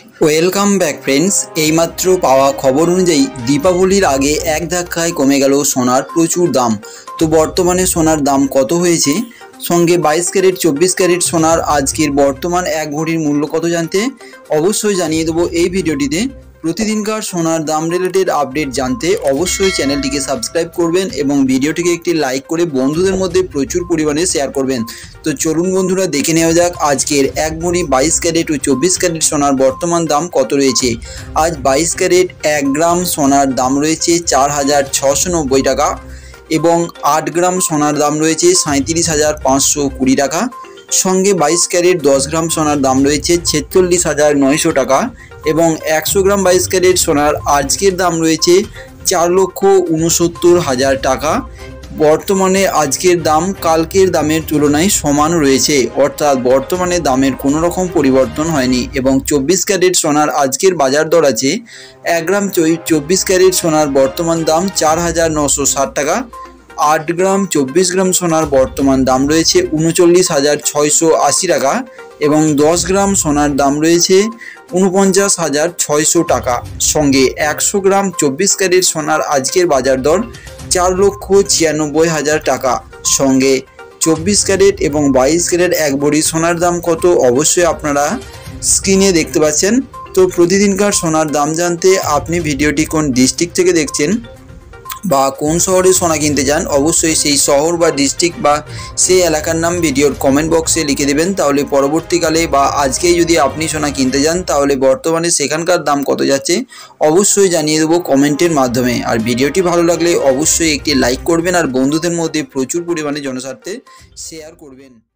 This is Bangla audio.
Welcome back friends. এইমাত্র পাওয়া খবর অনুযায়ী দীপাবলির আগে এক ধাক্কায় কমে গেল সোনার প্রচুর দাম। তো বর্তমানে সোনার দাম কত হয়েছে, সঙ্গে 22 ক্যারেট 24 ক্যারেট সোনার আজকের বর্তমান এক ভরির মূল্য কত জানতে অবশ্যই জানিয়ে দেবো এই ভিডিওটিতে। প্রতিদিনকার সোনার দাম রিলেটেড আপডেট জানতে অবশ্যই চ্যানেলটিকে সাবস্ক্রাইব করবেন এবং ভিডিওটিকে একটি লাইক করে বন্ধুদের মধ্যে প্রচুর পরিমাণে শেয়ার করবেন। তো চলুন বন্ধুরা দেখে নেওয়া যাক আজকের এক ভরি 22 ক্যারেট ও 24 ক্যারেট সোনার বর্তমান দাম কত রয়েছে। আজ 22 ক্যারেট 1 গ্রাম সোনার দাম রয়েছে 4,690 টাকা এবং 8 গ্রাম সোনার দাম রয়েছে 37,520 টাকা। সঙ্গে 22 ক্যারেট 10 গ্রাম সোনার দাম রয়েছে 46,900 টাকা এবং 100 গ্রাম 22 ক্যারেট সোনার আজকের দাম রয়েছে 4,69,000 টাকা। বর্তমানে আজকের দাম কালকের দামের তুলনায় সমান রয়েছে, অর্থাৎ বর্তমানে দামের কোনো রকম পরিবর্তন হয়নি। এবং 24 ক্যারেট সোনার আজকের বাজার দর আছে 1 গ্রাম 24 ক্যারেট সোনার বর্তমান দাম 4,960 টাকা। 8 গ্রাম 24 গ্রাম সোনার বর্তমান দাম রয়েছে 39,680 টাকা এবং 10 গ্রাম সোনার দাম রয়েছে 49,600 টাকা। সঙ্গে 100 গ্রাম 24 ক্যারেট সোনার আজকের বাজার দর 4,96,000 টাকা। সঙ্গে 24 ক্যারেট এবং 22 ক্যারেট এক ভরি সোনার দাম কত অবশ্যই আপনারা স্ক্রিনে দেখতে পাচ্ছেন। তো প্রতিদিনকার সোনার দাম জানতে আপনি ভিডিওটি কোন ডিস্ট্রিক্ট থেকে দেখছেন বা কোন শহরে সোনা কিনতে যান অবশ্যই সেই শহর বা ডিস্ট্রিক্ট বা সেই এলাকার নাম ভিডিওর কমেন্ট বক্সে লিখে দেবেন। তাহলে পরবর্তীকালে বা আজকেই যদি আপনি সোনা কিনতে যান তাহলে বর্তমানে সেখানকার দাম কত যাচ্ছে অবশ্যই জানিয়ে দেবো কমেন্টের মাধ্যমে। আর ভিডিওটি ভালো লাগলে অবশ্যই একটি লাইক করবেন আর বন্ধুদের মধ্যে প্রচুর পরিমাণে জনস্বার্থে শেয়ার করবেন।